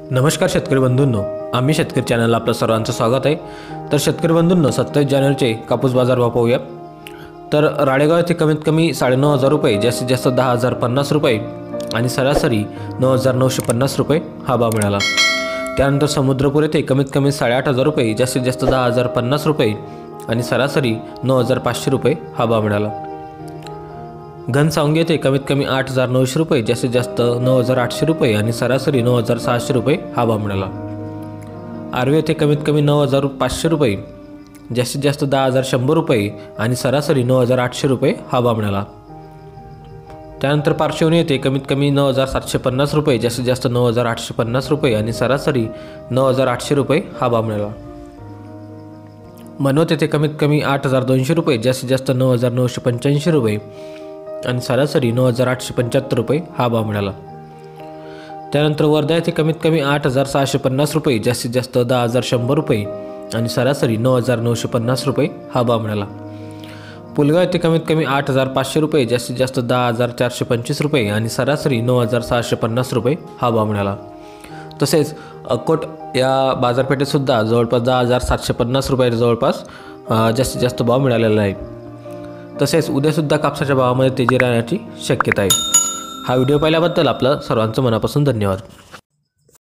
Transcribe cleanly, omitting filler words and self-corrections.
नमस्कार शेतकरी बंधूंनो, आम्ही शेतकरी चॅनलला आपलं सर्वांचं स्वागत आहे। तर शेतकरी बंधूंनो, 27 जानेवारीचे कापूस बाजार भाव पाहूया। तर राळेगाव येथे कमीत कमी 9,500 रुपये, जास्तीत जास्त 10,050 रुपये आणि सरासरी 9,950 रुपये हा भाव मिळाला। त्यानंतर समुद्रपूर येथे कमीत कमी 8,500 रुपये, जास्तीत जास्त 10,050 रुपये आणि सरासरी 9,500 रुपये हा भाव मिळाला। घनसावंगी येथे कमीत कमी 8,900 रुपये, जास्तीत जास्त 9,800 रुपये आणि सरासरी 9,600 रुपये हा भाव मिळाला। आर्वी येथे कमीत कमी 9,500 रुपये, जास्तीत जास्त 10,100 रुपये आणि सरासरी 9,800 रुपये हा भाव मिळाला। त्यानंतर पारशिवनी येथे कमीत कमी 9,750 रुपये, जास्तीत जास्त 9,850 रुपये आणि सरासरी 9,800 रुपये हा भाव मिळाला। मनोत येथे कमीत कमी 8,200 रुपये, जास्तीत जास्त 9,985 रुपये आणि सरासरी 9,875 रुपये हा भाव मिळाला। त्यानंतर वर्धा येथे कमीत कमी 8,650 रुपये, जास्तीत जास्त 10,100 रुपये आणि सरासरी 9,950 रुपये हा भाव मिळाला। पुलगाव येथे कमीत कमी 8,500 रुपये, जास्तीत जास्त 10,425 रुपये आणि सरासरी 9,650 रुपये हा भाव मिळाला। तसेच अकोट या बाजारपेठेतसुद्धा जवळपास 10,750 रुपये जवळपास जास्तीत जास्त भाव मिळालेला आहे। तसेच उद्यासुद्धा कापसाच्या भावामध्ये तेजी राहण्याची शक्यता आहे। हा व्हिडिओ पाहिल्याबद्दल आपलं सर्वांचं मनापासून धन्यवाद।